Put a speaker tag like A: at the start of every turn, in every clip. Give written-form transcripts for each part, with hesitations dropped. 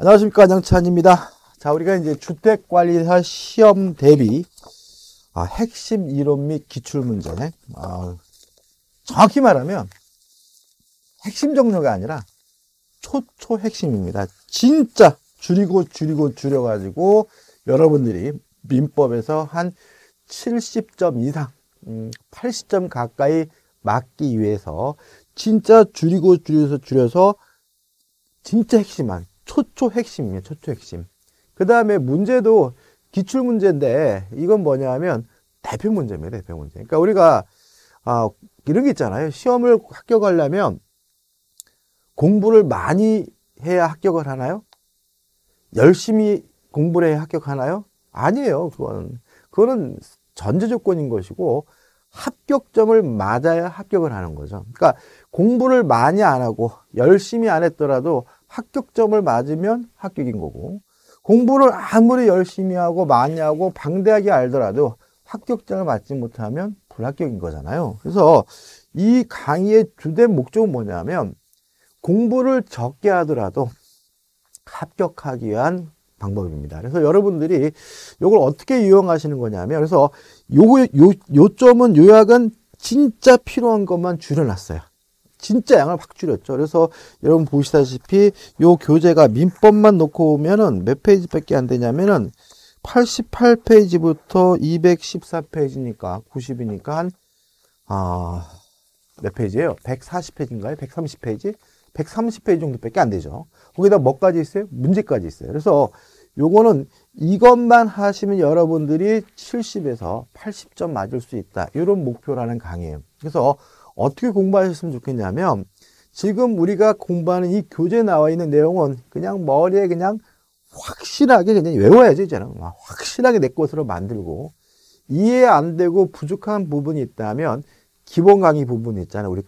A: 안녕하십니까, 양찬입니다. 자, 우리가 이제 주택관리사 시험 대비 핵심 이론 및 기출문제, 정확히 말하면 핵심 종류가 아니라 초초 핵심입니다. 진짜 줄여가지고 여러분들이 민법에서 한 70점 이상, 80점 가까이 맞기 위해서 진짜 줄여서 진짜 핵심한 초초 핵심이에요. 초초 핵심. 그 다음에 문제도 기출 문제인데 이건 뭐냐면 대표 문제입니다. 대표 문제. 그러니까 우리가 이런 게 있잖아요. 시험을 합격하려면 공부를 많이 해야 합격을 하나요? 열심히 공부를 해야 합격하나요? 아니에요. 그거는 전제 조건인 것이고 합격점을 맞아야 합격을 하는 거죠. 그러니까 공부를 많이 안 하고 열심히 안 했더라도 합격점을 맞으면 합격인 거고, 공부를 아무리 열심히 하고 많이 하고 방대하게 알더라도 합격점을 맞지 못하면 불합격인 거잖아요. 그래서 이 강의의 주된 목적은 뭐냐면 공부를 적게 하더라도 합격하기 위한 방법입니다. 그래서 여러분들이 이걸 어떻게 이용하시는 거냐면, 그래서 요점은 요약은 진짜 필요한 것만 줄여놨어요. 진짜 양을 확 줄였죠. 그래서 여러분 보시다시피 요 교재가 민법만 놓고 오면은 몇 페이지밖에 안 되냐면은 88페이지부터 214페이지니까 90이니까 몇 페이지예요? 140페이지인가요? 130페이지? 130페이지 정도밖에 안 되죠. 거기다 뭐까지 있어요? 문제까지 있어요. 그래서 요거는 이것만 하시면 여러분들이 70에서 80점 맞을 수 있다. 이런 목표라는 강의예요. 그래서 어떻게 공부하셨으면 좋겠냐면, 지금 우리가 공부하는 이 교재에 나와 있는 내용은 그냥 머리에 그냥 확실하게 그냥 외워야지, 이제는. 확실하게 내 것으로 만들고, 이해 안 되고 부족한 부분이 있다면 기본 강의 부분이 있잖아요. 우리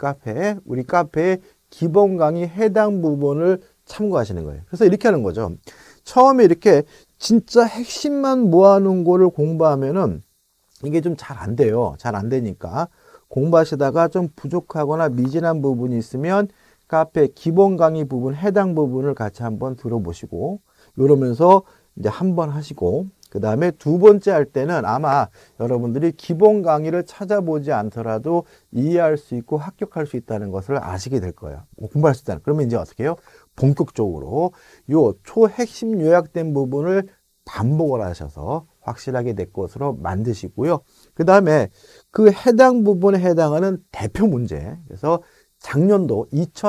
A: 카페에 기본 강의 해당 부분을 참고하시는 거예요. 그래서 이렇게 하는 거죠. 처음에 이렇게 진짜 핵심만 모아놓은 거를 공부하면은 이게 좀 잘 안 돼요. 잘 안 되니까 공부하시다가 좀 부족하거나 미진한 부분이 있으면 카페 기본 강의 부분, 해당 부분을 같이 한번 들어보시고, 이러면서 이제 한번 하시고, 그 다음에 두 번째 할 때는 아마 여러분들이 기본 강의를 찾아보지 않더라도 이해할 수 있고 합격할 수 있다는 것을 아시게 될 거예요. 공부할 수 있다는. 그러면 이제 어떻게 해요? 본격적으로 요 초핵심 요약된 부분을 반복을 하셔서 확실하게 내 것으로 만드시고요. 그 다음에 그 해당 부분에 해당하는 대표 문제, 그래서 작년도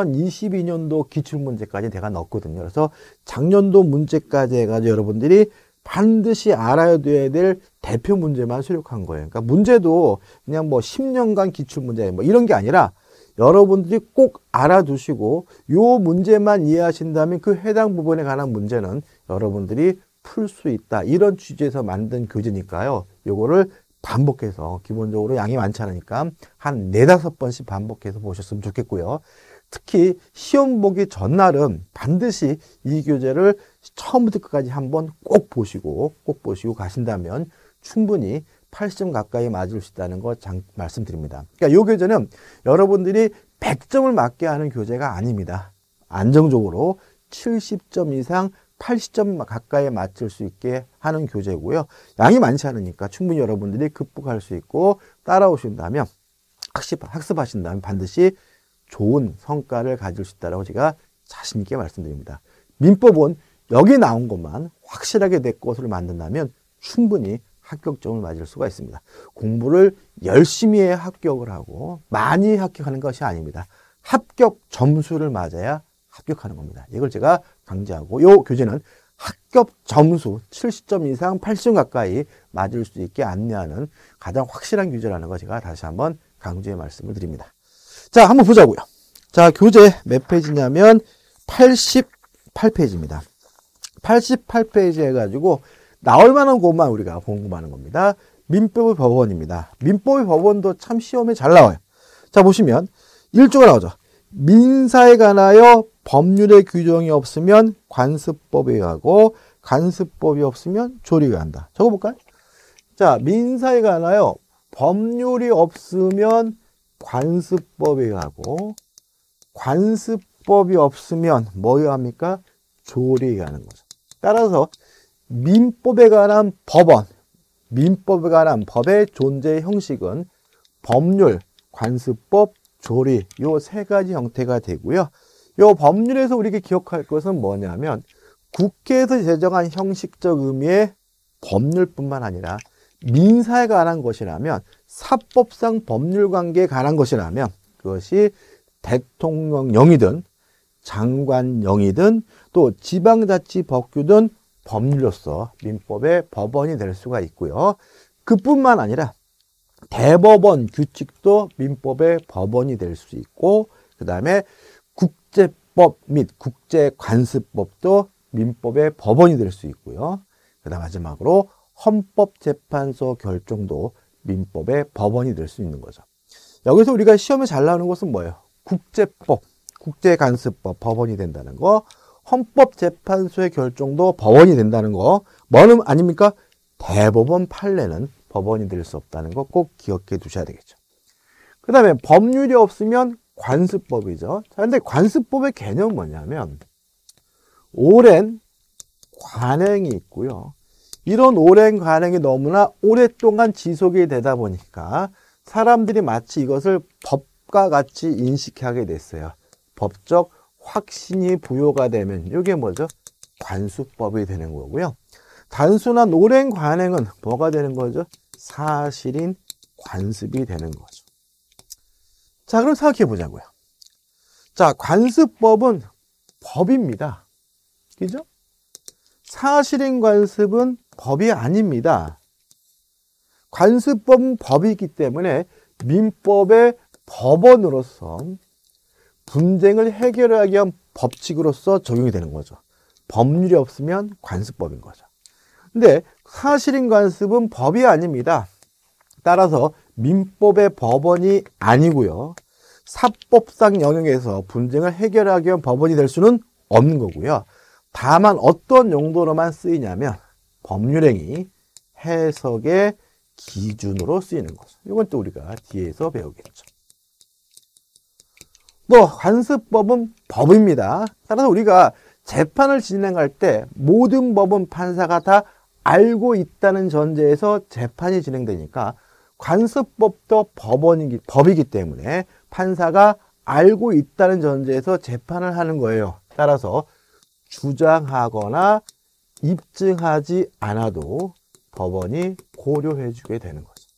A: 2022년도 기출문제까지 내가 넣었거든요. 그래서 작년도 문제까지 해가지고 여러분들이 반드시 알아야 될 대표 문제만 수록한 거예요. 그러니까 문제도 그냥 뭐 10년간 기출문제 뭐 이런 게 아니라 여러분들이 꼭 알아두시고 요 문제만 이해하신다면 그 해당 부분에 관한 문제는 여러분들이 풀 수 있다. 이런 취지에서 만든 교재니까요. 요거를 반복해서, 기본적으로 양이 많지 않으니까 한 4-5번씩 반복해서 보셨으면 좋겠고요. 특히 시험 보기 전날은 반드시 이 교재를 처음부터 끝까지 한번 꼭 보시고 가신다면 충분히 80점 가까이 맞을 수 있다는 거 말씀드립니다. 그러니까 이 교재는 여러분들이 100점을 맞게 하는 교재가 아닙니다. 안정적으로 70점 이상 80점 가까이 맞출 수 있게 하는 교재고요. 양이 많지 않으니까 충분히 여러분들이 극복할 수 있고 따라오신다면, 학습하신다면 반드시 좋은 성과를 가질 수 있다고 제가 자신 있게 말씀드립니다. 민법은 여기 나온 것만 확실하게 내 것으로 만든다면 충분히 합격점을 맞을 수가 있습니다. 공부를 열심히 해야 합격을 하고 많이 합격하는 것이 아닙니다. 합격 점수를 맞아야 합격하는 겁니다. 이걸 제가 강조하고, 이 교재는 합격 점수 70점 이상 80점 가까이 맞을 수 있게 안내하는 가장 확실한 교재라는 거 제가 다시 한번 강조해 말씀을 드립니다. 자, 한번 보자고요. 자, 교재 몇 페이지냐면 88페이지입니다. 88페이지 해가지고 나올 만한 것만 우리가 공부하는 겁니다. 민법의 법원입니다. 민법의 법원도 참 시험에 잘 나와요. 자, 보시면 1조가 나오죠. 민사에 관하여 법률의 규정이 없으면 관습법에 의하고 관습법이 없으면 조리에 의한다. 적어볼까요? 자, 민사에 관하여 법률이 없으면 관습법에 의하고 관습법이 없으면 뭐에 합니까? 조리에 관한 거죠. 따라서 민법에 관한 법원, 민법에 관한 법의 존재 형식은 법률, 관습법, 조리 요 세 가지 형태가 되고요. 요 법률에서 우리가 기억할 것은 뭐냐면 국회에서 제정한 형식적 의미의 법률뿐만 아니라 민사에 관한 것이라면 사법상 법률관계에 관한 것이라면 그것이 대통령령이든 장관령이든 또 지방자치법규든 법률로서 민법의 법원이 될 수가 있고요. 그뿐만 아니라 대법원 규칙도 민법의 법원이 될 수 있고 그 다음에 국제법 및 국제관습법도 민법의 법원이 될 수 있고요. 그 다음 마지막으로 헌법재판소 결정도 민법의 법원이 될 수 있는 거죠. 여기서 우리가 시험에 잘 나오는 것은 뭐예요? 국제법, 국제관습법 법원이 된다는 거, 헌법재판소의 결정도 법원이 된다는 거, 뭐는 아닙니까? 대법원 판례는 법원이 될 수 없다는 거 꼭 기억해 두셔야 되겠죠. 그 다음에 법률이 없으면 관습법이죠. 자, 근데 관습법의 개념은 뭐냐면 오랜 관행이 있고요. 이런 오랜 관행이 너무나 오랫동안 지속이 되다 보니까 사람들이 마치 이것을 법과 같이 인식하게 됐어요. 법적 확신이 부여가 되면 이게 뭐죠? 관습법이 되는 거고요. 단순한 오랜 관행은 뭐가 되는 거죠? 사실인 관습이 되는 거죠. 자, 그럼 생각해 보자고요. 자, 관습법은 법입니다. 그죠? 사실인 관습은 법이 아닙니다. 관습법은 법이기 때문에 민법의 법원으로서 분쟁을 해결하기 위한 법칙으로서 적용이 되는 거죠. 법률이 없으면 관습법인 거죠. 근데 사실인 관습은 법이 아닙니다. 따라서 민법의 법원이 아니고요. 사법상 영역에서 분쟁을 해결하기 위한 법원이 될 수는 없는 거고요. 다만 어떤 용도로만 쓰이냐면 법률행위, 해석의 기준으로 쓰이는 거죠. 이건 또 우리가 뒤에서 배우겠죠. 또 관습법은 법입니다. 따라서 우리가 재판을 진행할 때 모든 법은 판사가 다 알고 있다는 전제에서 재판이 진행되니까 관습법도 법이기 때문에 판사가 알고 있다는 전제에서 재판을 하는 거예요. 따라서 주장하거나 입증하지 않아도 법원이 고려해 주게 되는 거죠.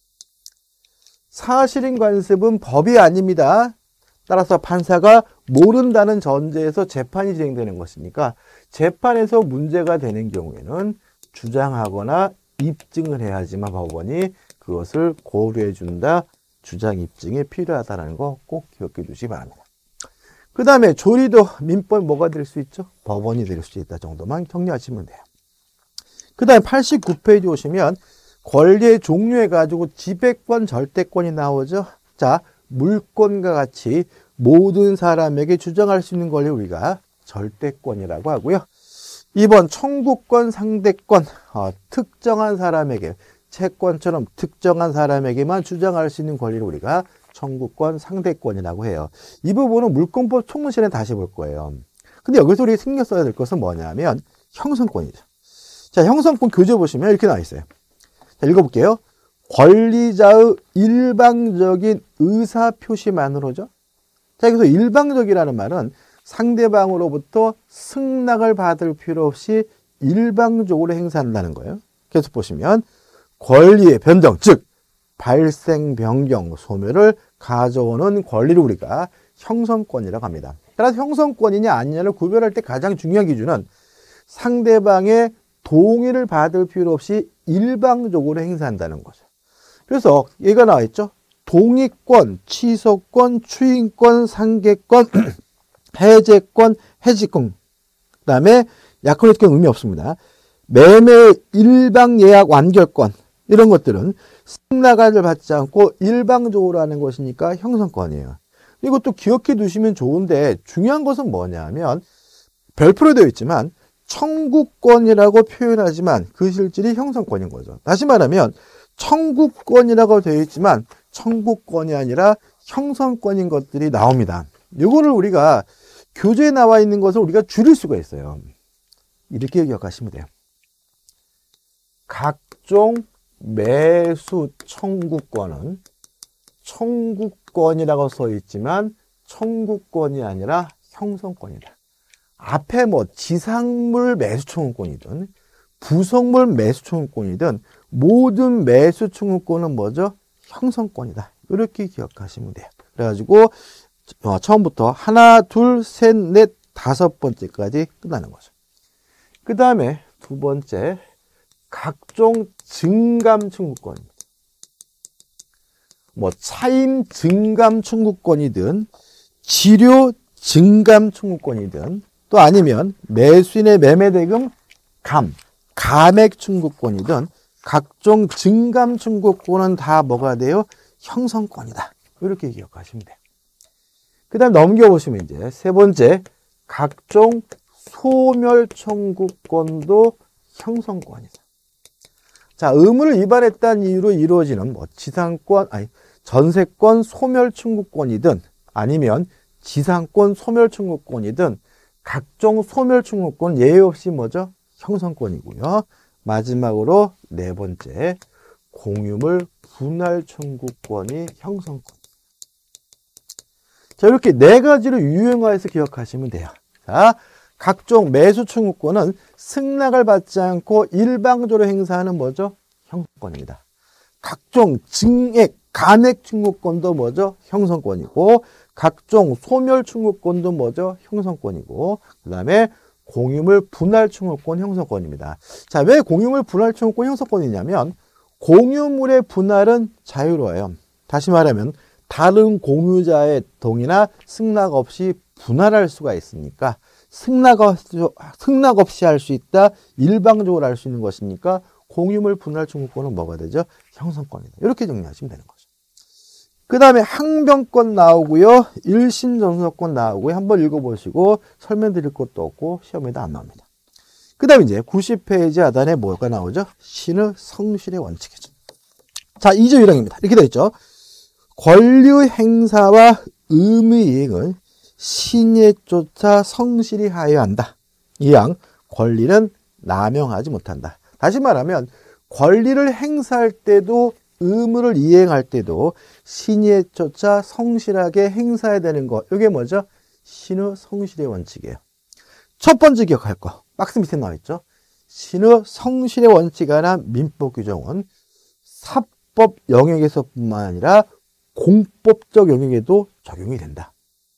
A: 사실인 관습은 법이 아닙니다. 따라서 판사가 모른다는 전제에서 재판이 진행되는 것이니까 재판에서 문제가 되는 경우에는 주장하거나 입증을 해야지만 법원이 그것을 고려해 준다. 주장 입증이 필요하다는 거 꼭 기억해 두시기 바랍니다. 그 다음에 조리도 민법 뭐가 될 수 있죠? 법원이 될 수 있다 정도만 정리하시면 돼요. 그 다음에 89페이지 오시면 권리의 종류해 가지고 지배권, 절대권이 나오죠. 자, 물권과 같이 모든 사람에게 주장할 수 있는 권리 우리가 절대권이라고 하고요. 2번 청구권, 상대권, 특정한 사람에게 채권처럼 특정한 사람에게만 주장할 수 있는 권리를 우리가 청구권, 상대권이라고 해요. 이 부분은 물권법 총론시간에 다시 볼 거예요. 근데 여기서 우리가 신경 써야 될 것은 뭐냐면 형성권이죠. 자, 형성권 교재 보시면 이렇게 나와 있어요. 자, 읽어볼게요. 권리자의 일방적인 의사표시만으로죠. 자, 여기서 일방적이라는 말은 상대방으로부터 승낙을 받을 필요 없이 일방적으로 행사한다는 거예요. 계속 보시면 권리의 변경, 즉 발생, 변경, 소멸을 가져오는 권리를 우리가 형성권이라고 합니다. 따라서 형성권이냐 아니냐를 구별할 때 가장 중요한 기준은 상대방의 동의를 받을 필요 없이 일방적으로 행사한다는 거죠. 그래서 얘가 나와 있죠. 동의권, 취소권, 추인권, 상계권, 해제권, 해지권, 그 다음에 약혼의권 의미 없습니다. 매매 일방 예약 완결권, 이런 것들은 승낙을 받지 않고 일방적으로 하는 것이니까 형성권이에요. 이것도 기억해 두시면 좋은데 중요한 것은 뭐냐면 별표로 되어 있지만 청구권이라고 표현하지만 그 실질이 형성권인 거죠. 다시 말하면 청구권이라고 되어 있지만 청구권이 아니라 형성권인 것들이 나옵니다. 이거를 우리가 교재에 나와 있는 것을 우리가 줄일 수가 있어요. 이렇게 기억하시면 돼요. 각종 매수 청구권은 청구권이라고 써 있지만 청구권이 아니라 형성권이다. 앞에 뭐 지상물 매수 청구권이든 부속물 매수 청구권이든 모든 매수 청구권은 뭐죠? 형성권이다. 이렇게 기억하시면 돼요. 그래가지고 처음부터 하나, 둘, 셋, 넷, 다섯 번째까지 끝나는 거죠. 그 다음에 두 번째, 각종 증감 청구권입니다. 뭐 차임 증감 청구권이든 지료 증감 청구권이든 또 아니면 매수인의 매매대금 감액 청구권이든 각종 증감 청구권은 다 뭐가 돼요? 형성권이다. 이렇게 기억하시면 돼요. 그 다음 넘겨보시면 이제 세 번째, 각종 소멸 청구권도 형성권이다. 자, 의무를 위반했다는 이유로 이루어지는 뭐 전세권 소멸 청구권이든 아니면 지상권 소멸 청구권이든 각종 소멸 청구권 예외 없이 뭐죠? 형성권이고요. 마지막으로 네 번째, 공유물 분할 청구권이 형성권. 자, 이렇게 네 가지로 유형화해서 기억하시면 돼요. 자, 각종 매수 청구권은 승낙을 받지 않고 일방적으로 행사하는 뭐죠? 형성권입니다. 각종 증액, 감액 청구권도 뭐죠? 형성권이고, 각종 소멸 청구권도 뭐죠? 형성권이고, 그 다음에 공유물 분할 청구권 형성권입니다. 자, 왜 공유물 분할 청구권 형성권이냐면 공유물의 분할은 자유로워요. 다시 말하면 다른 공유자의 동의나 승낙 없이 분할할 수가 있으니까 승낙 없이 할 수 있다, 일방적으로 할 수 있는 것이니까 공유물 분할 청구권은 뭐가 되죠? 형성권이다. 이렇게 정리하시면 되는 거죠. 그 다음에 항변권 나오고요. 1심 전서권 나오고요. 한번 읽어보시고 설명드릴 것도 없고 시험에도 안 나옵니다. 그 다음에 이제 90페이지 하단에 뭐가 나오죠? 신의 성실의 원칙이죠. 자, 2조 1항입니다. 이렇게 되어 있죠. 권리의 행사와 의무의 이행을 신의에 쫓아 성실히 하여야 한다. 이항, 권리는 남용하지 못한다. 다시 말하면 권리를 행사할 때도 의무를 이행할 때도 신의에 쫓아 성실하게 행사해야 되는 것. 이게 뭐죠? 신의 성실의 원칙이에요. 첫 번째 기억할 거. 박스 밑에 나와 있죠. 신의 성실의 원칙에 관한 민법 규정은 사법 영역에서뿐만 아니라 공법적 영역에도 적용이 된다.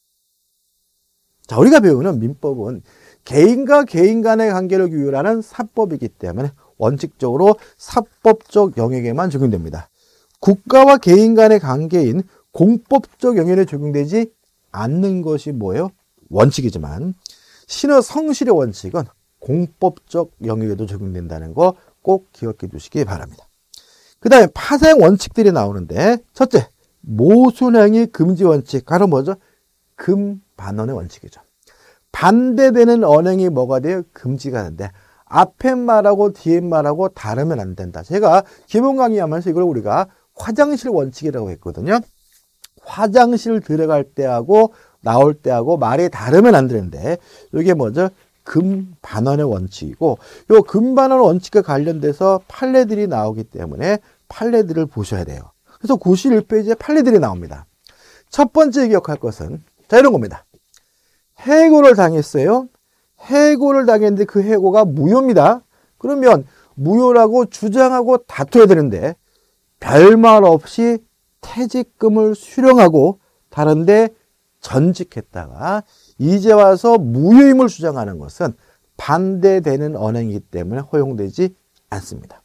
A: 자, 우리가 배우는 민법은 개인과 개인 간의 관계를 규율하는 사법이기 때문에 원칙적으로 사법적 영역에만 적용됩니다. 국가와 개인 간의 관계인 공법적 영역에 적용되지 않는 것이 뭐예요? 원칙이지만 신의 성실의 원칙은 공법적 영역에도 적용된다는 거 꼭 기억해 두시기 바랍니다. 그 다음에 파생 원칙들이 나오는데 첫째, 모순행위 금지 원칙. 바로 뭐죠? 금반언의 원칙이죠. 반대되는 언행이 뭐가 돼요? 금지가 된대. 앞에 말하고 뒤에 말하고 다르면 안 된다. 제가 기본 강의하면서 이걸 우리가 화장실 원칙이라고 했거든요. 화장실 들어갈 때하고 나올 때하고 말이 다르면 안 되는데 이게 뭐죠? 금반언의 원칙이고 이 금반언 원칙과 관련돼서 판례들이 나오기 때문에 판례들을 보셔야 돼요. 그래서 91페이지에 판례들이 나옵니다. 첫 번째 기억할 것은 자, 이런 겁니다. 해고를 당했어요. 해고를 당했는데 그 해고가 무효입니다. 그러면 무효라고 주장하고 다퉈야 되는데 별말 없이 퇴직금을 수령하고 다른데 전직했다가 이제 와서 무효임을 주장하는 것은 반대되는 언행이기 때문에 허용되지 않습니다.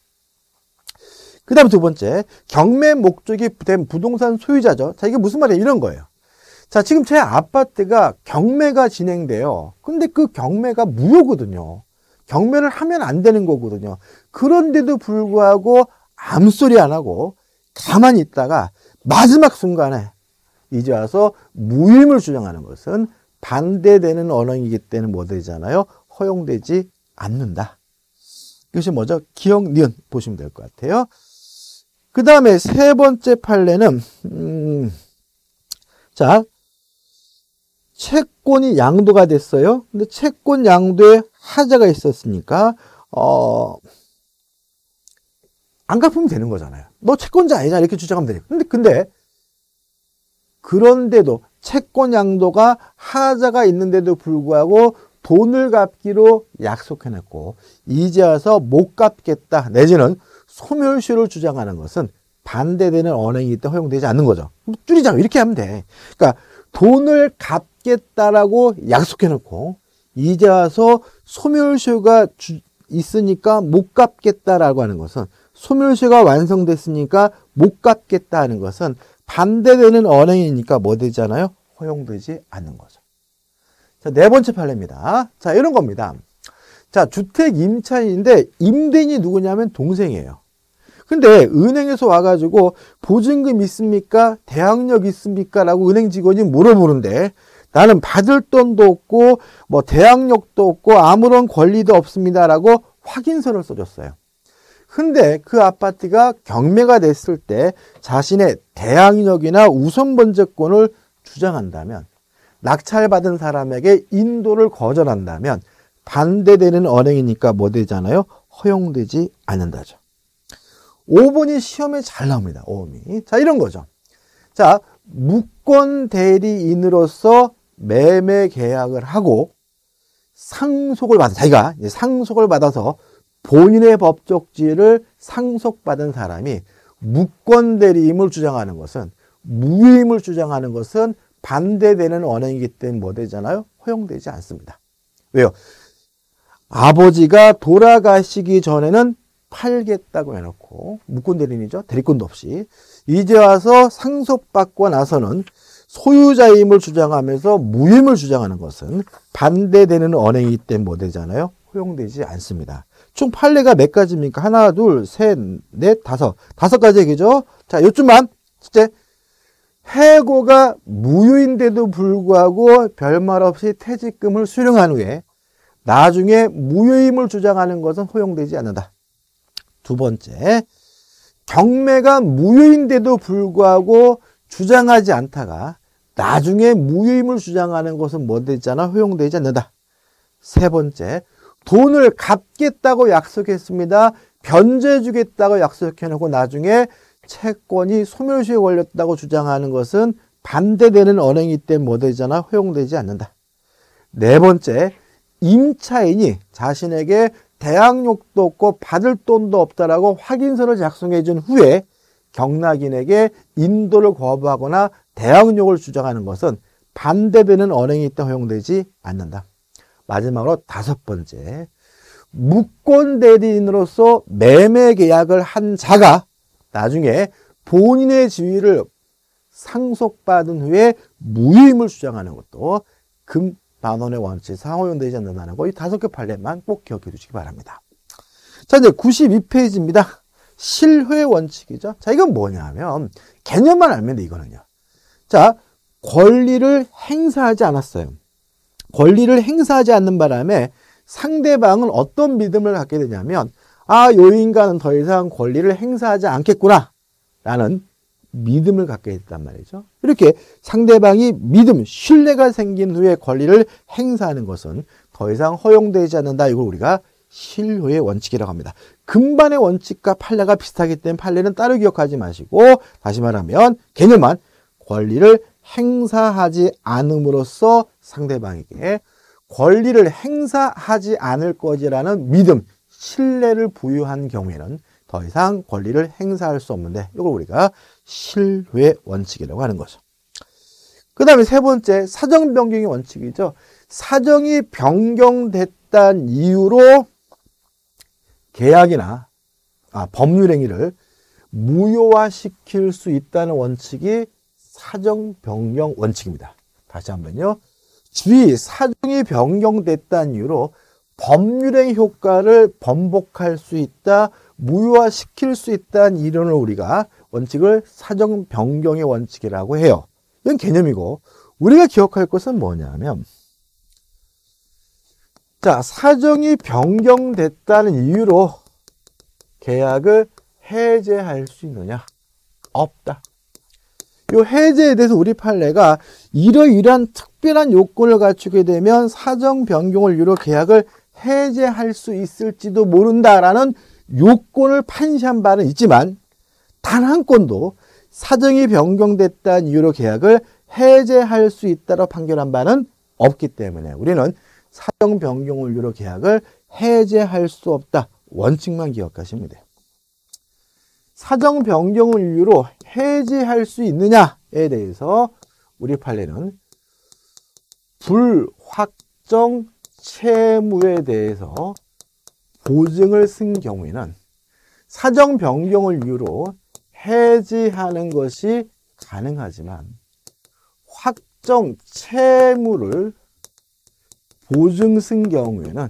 A: 그 다음 두 번째, 경매 목적이 된 부동산 소유자죠. 자, 이게 무슨 말이에요? 이런 거예요. 자, 지금 제 아파트가 경매가 진행돼요. 근데 그 경매가 무효거든요. 경매를 하면 안 되는 거거든요. 그런데도 불구하고 아무 소리 안 하고 가만히 있다가 마지막 순간에 이제 와서 무효임을 주장하는 것은 반대되는 언행이기 때문에 뭐 되잖아요? 허용되지 않는다. 이것이 뭐죠? 기억, 니은 보시면 될 것 같아요. 그 다음에 세 번째 판례는 자, 채권이 양도가 됐어요. 근데 채권 양도의 하자가 있었으니까 안 갚으면 되는 거잖아요. 너 채권자 아니냐 이렇게 주장하면 되니까. 근데 그런데도 채권 양도가 하자가 있는데도 불구하고 돈을 갚기로 약속해놨고 이제 와서 못 갚겠다 내지는 소멸시효를 주장하는 것은 반대되는 언행이기 때문에 허용되지 않는 거죠. 줄이자면 이렇게 하면 돼. 그러니까 돈을 갚겠다라고 약속해놓고 이제 와서 소멸시효가 있으니까 못 갚겠다라고 하는 것은 소멸시효가 완성됐으니까 못 갚겠다 하는 것은 반대되는 언행이니까 뭐 되잖아요? 허용되지 않는 거죠. 자, 네 번째 판례입니다. 자, 이런 겁니다. 자, 주택 임차인인데 임대인이 누구냐면 동생이에요. 근데 은행에서 와가지고 보증금 있습니까? 대항력 있습니까? 라고 은행 직원이 물어보는데 나는 받을 돈도 없고 뭐 대항력도 없고 아무런 권리도 없습니다. 라고 확인서를 써줬어요. 근데 그 아파트가 경매가 됐을 때 자신의 대항력이나 우선번제권을 주장한다면 낙찰받은 사람에게 인도를 거절한다면 반대되는 언행이니까 뭐 되잖아요? 허용되지 않는다죠. 5번이 시험에 잘 나옵니다. 5번이. 자, 이런 거죠. 자, 무권 대리인으로서 매매 계약을 하고 상속을 받아, 자기가 상속을 받아서 본인의 법적 지위를 상속받은 사람이 무권 대리임을 주장하는 것은 무유임을 주장하는 것은 반대되는 언행이기 때문에 뭐 되잖아요? 허용되지 않습니다. 왜요? 아버지가 돌아가시기 전에는 팔겠다고 해놓고 무권 대리인이죠. 대리권도 없이 이제 와서 상속받고 나서는 소유자임을 주장하면서 무임을 주장하는 것은 반대되는 언행이기 때문에 뭐 되잖아요? 허용되지 않습니다. 총 판례가 몇 가지입니까? 하나, 둘, 셋, 넷, 다섯 가지 얘기죠. 자, 요즘만 첫째, 해고가 무효인데도 불구하고 별말 없이 퇴직금을 수령한 후에 나중에 무효임을 주장하는 것은 허용되지 않는다. 두 번째, 경매가 무효인데도 불구하고 주장하지 않다가 나중에 무효임을 주장하는 것은 뭐 되잖아? 허용되지 않는다. 세 번째, 돈을 갚겠다고 약속했습니다. 변제 주겠다고 약속해놓고 나중에 채권이 소멸시효에 걸렸다고 주장하는 것은 반대되는 언행이기 때문에 뭐 되잖아? 허용되지 않는다. 네 번째, 임차인이 자신에게 대항력도 없고 받을 돈도 없다라고 확인서를 작성해 준 후에 경락인에게 인도를 거부하거나 대항력을 주장하는 것은 반대되는 언행이기 때문에 허용되지 않는다. 마지막으로 다섯 번째, 무권 대리인으로서 매매 계약을 한 자가 나중에 본인의 지위를 상속받은 후에 무임을 주장하는 것도 금반원의 원칙상 허용되지 않는다는 거, 이 5개 판례만 꼭 기억해 두시기 바랍니다. 자, 이제 92페이지입니다. 실회 원칙이죠. 자, 이건 뭐냐면 개념만 알면 돼, 이거는요. 자, 권리를 행사하지 않았어요. 권리를 행사하지 않는 바람에 상대방은 어떤 믿음을 갖게 되냐면 요 인간은 더 이상 권리를 행사하지 않겠구나 라는 믿음을 갖게 됐단 말이죠. 이렇게 상대방이 믿음, 신뢰가 생긴 후에 권리를 행사하는 것은 더 이상 허용되지 않는다. 이걸 우리가 실효의 원칙이라고 합니다. 금반의 원칙과 판례가 비슷하기 때문에 판례는 따로 기억하지 마시고, 다시 말하면 개념만 권리를 행사하지 않음으로써 상대방에게 권리를 행사하지 않을 것이라는 믿음, 신뢰를 부여한 경우에는 더 이상 권리를 행사할 수 없는데 이걸 우리가 실회 원칙이라고 하는 거죠. 그 다음에 세 번째, 사정 변경의 원칙이죠. 사정이 변경됐다는 이유로 계약이나 법률 행위를 무효화시킬 수 있다는 원칙이 사정 변경 원칙입니다. 다시 한번요. 주의, 사정이 변경됐다는 이유로 법률행 효과를 번복할 수 있다, 무효화시킬 수 있다는 이론을 우리가 원칙을 사정 변경의 원칙이라고 해요. 이건 개념이고, 우리가 기억할 것은 뭐냐면, 자, 사정이 변경됐다는 이유로 계약을 해제할 수 있느냐? 없다. 이 해제에 대해서 우리 판례가 이러이러한 특별한 요건을 갖추게 되면 사정 변경을 이유로 계약을 해제할 수 있을지도 모른다라는 요건을 판시한 바는 있지만 단 한 건도 사정이 변경됐다는 이유로 계약을 해제할 수 있다고 판결한 바는 없기 때문에 우리는 사정 변경을 이유로 계약을 해제할 수 없다. 원칙만 기억하시면 돼요. 사정 변경을 이유로 해제할 수 있느냐에 대해서 우리 판례는 불확정 채무에 대해서 보증을 쓴 경우에는 사정 변경을 이유로 해지하는 것이 가능하지만 확정 채무를 보증 쓴 경우에는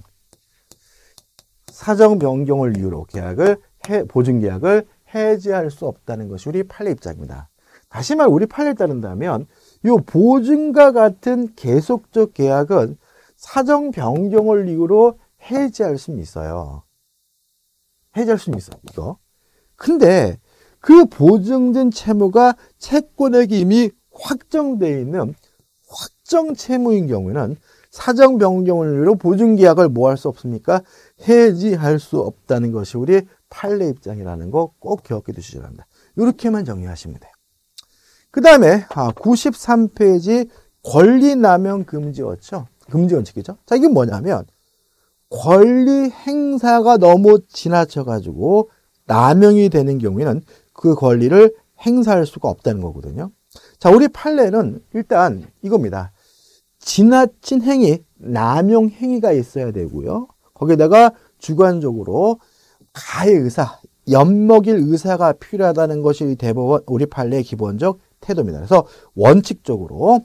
A: 사정 변경을 이유로 보증 계약을 해지할 수 없다는 것이 우리 판례 입장입니다. 다시 말해 우리 판례에 따른다면 이 보증과 같은 계속적 계약은 사정 변경을 이유로 해지할 수는 있어요. 해지할 수는 있어요. 이거. 근데 그 보증된 채무가 채권액이 이미 확정되어 있는 확정 채무인 경우에는 사정 변경을 이유로 보증 계약을 뭐 할 수 없습니까? 해지할 수 없다는 것이 우리 판례 입장이라는 거 꼭 기억해 두시기 바랍니다. 이렇게만 정리하시면 돼요. 그 다음에 93페이지 권리남용 금지였죠. 금지원칙이죠. 자, 이게 뭐냐면 권리 행사가 너무 지나쳐가지고 남용이 되는 경우에는 그 권리를 행사할 수가 없다는 거거든요. 자, 우리 판례는 일단 이겁니다. 지나친 행위, 남용 행위가 있어야 되고요. 거기다가 주관적으로 가해 의사, 엿먹일 의사가 필요하다는 것이 대법원 우리 판례의 기본적 태도입니다. 그래서 원칙적으로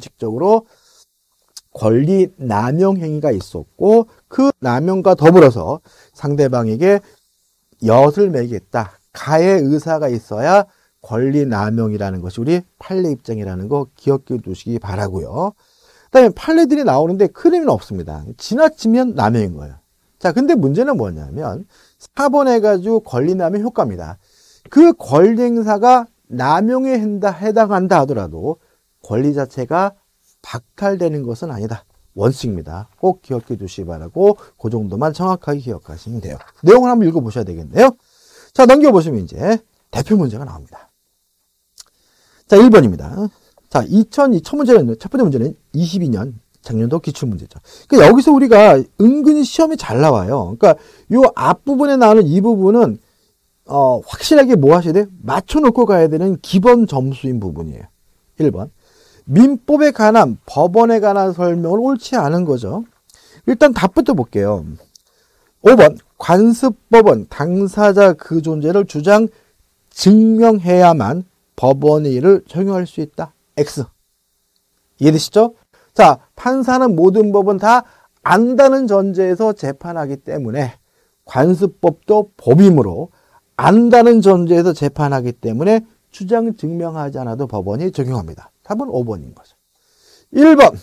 A: 권리 남용 행위가 있었고 그 남용과 더불어서 상대방에게 엿을 매겠다. 가해 의사가 있어야 권리 남용이라는 것이 우리 판례 입장이라는 거 기억해 두시기 바라고요. 그다음에 판례들이 나오는데 큰 의미는 없습니다. 지나치면 남용인 거예요. 자, 근데 문제는 뭐냐면 4번 해가지고 권리 남용 효과입니다. 그 권리 행사가 남용에 해당한다 하더라도 권리 자체가 박탈되는 것은 아니다. 원칙입니다. 꼭 기억해 두시기 바라고 그 정도만 정확하게 기억하시면 돼요. 내용을 한번 읽어보셔야 되겠네요. 자, 넘겨보시면 이제 대표 문제가 나옵니다. 자, 1번입니다. 자, 첫 번째 문제는 22년 작년도 기출문제죠. 그러니까 여기서 우리가 은근히 시험이 잘 나와요. 그러니까 요 앞부분에 나오는 이 부분은 확실하게 뭐 하셔야 돼요? 맞춰놓고 가야 되는 기본 점수인 부분이에요. 1번. 민법에 관한 법원에 관한 설명을 옳지 않은 거죠. 일단 답부터 볼게요. 5번. 관습법은 당사자 그 존재를 주장 증명해야만 법원의 일을 적용할 수 있다. X. 이해되시죠? 자, 판사는 모든 법은 다 안다는 전제에서 재판하기 때문에 관습법도 법이므로 안다는 전제에서 재판하기 때문에 주장 증명하지 않아도 법원이 적용합니다. 답은 5번인 거죠. 1번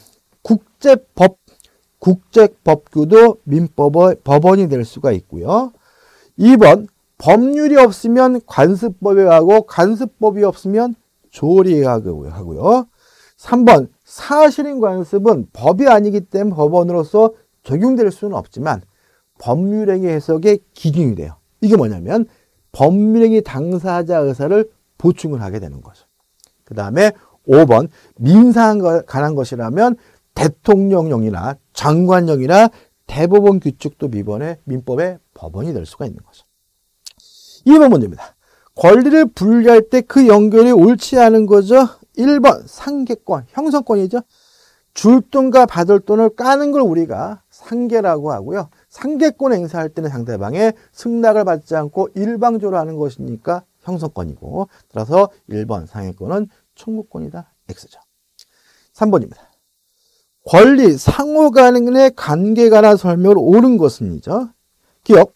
A: 국제법규도 민법의 법원이 될 수가 있고요. 2번 법률이 없으면 관습법에 가고 관습법이 없으면 조리에 하고요. 3번 사실인 관습은 법이 아니기 때문에 법원으로서 적용될 수는 없지만 법률행위 해석의 기준이 돼요. 이게 뭐냐면 법률행위 당사자 의사를 보충을 하게 되는 거죠. 그 다음에 5번 민사에 관한 것이라면 대통령령이나 장관령이나 대법원 규칙도 민법의 법원이 될 수가 있는 거죠. 2번 문제입니다. 권리를 분리할 때 그 연결이 옳지 않은 거죠. 1번 상계권, 형성권이죠. 줄 돈과 받을 돈을 까는 걸 우리가 상계라고 하고요. 상계권 행사할 때는 상대방의 승낙을 받지 않고 일방적으로 하는 것이니까 형성권이고, 따라서 1번 상계권은 청구권이다. X죠. 3번입니다. 권리 상호간의 관계에 관한 설명을 옳은 것은이죠. 기억.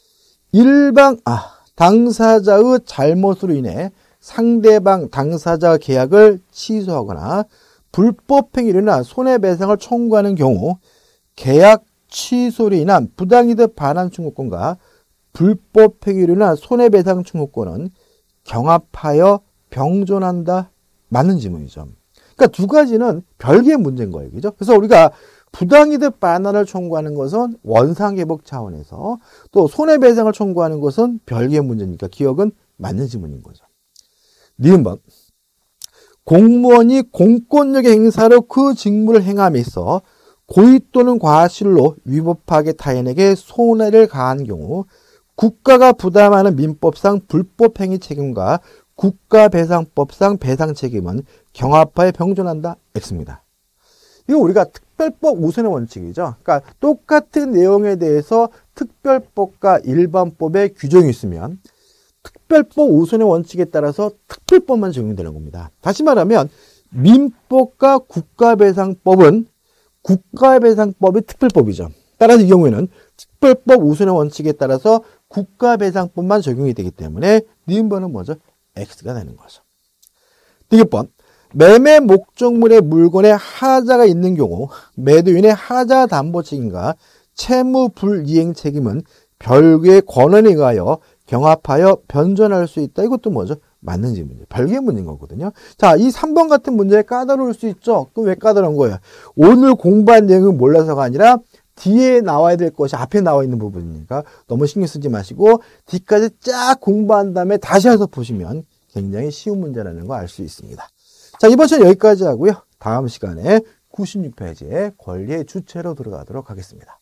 A: 당사자의 잘못으로 인해 상대방 당사자 계약을 취소하거나 불법행위나 손해배상을 청구하는 경우 계약 취소로 인한 부당이득 반환 청구권과 불법행위나 손해배상 청구권은 경합하여 병존한다. 맞는 지문이죠. 그러니까 두 가지는 별개의 문제인 거예요. 그죠? 그래서 우리가 부당이득 반환을 청구하는 것은 원상회복 차원에서 또 손해배상을 청구하는 것은 별개의 문제니까 기억은 맞는 지문인 거죠. 니은번 공무원이 공권력의 행사로 그 직무를 행함에 있어 고의 또는 과실로 위법하게 타인에게 손해를 가한 경우 국가가 부담하는 민법상 불법행위 책임과 국가배상법상 배상 책임은 경합하에 병존한다. X입니다. 이거 우리가 특별법 우선의 원칙이죠. 그러니까 똑같은 내용에 대해서 특별법과 일반법의 규정이 있으면 특별법 우선의 원칙에 따라서 특별법만 적용되는 겁니다. 다시 말하면 민법과 국가배상법은 국가배상법이 특별법이죠. 따라서 이 경우에는 특별법 우선의 원칙에 따라서 국가배상법만 적용이 되기 때문에 니은번은 뭐죠? X가 되는 거죠. 디귿번 매매 목적물의 물건에 하자가 있는 경우 매도인의 하자 담보 책임과 채무 불이행 책임은 별개의 권한에 의하여 경합하여 변전할 수 있다. 이것도 뭐죠? 맞는 질문이에요. 별개의 문제인 거거든요. 자, 이 3번 같은 문제 까다로울 수 있죠. 그럼 왜 까다로운 거예요? 오늘 공부한 내용을 몰라서가 아니라 뒤에 나와야 될 것이 앞에 나와 있는 부분이니까 너무 신경 쓰지 마시고 뒤까지 쫙 공부한 다음에 다시 와서 보시면 굉장히 쉬운 문제라는 거 알 수 있습니다. 자, 이번 시간 여기까지 하고요. 다음 시간에 96페이지에 권리의 주체로 들어가도록 하겠습니다.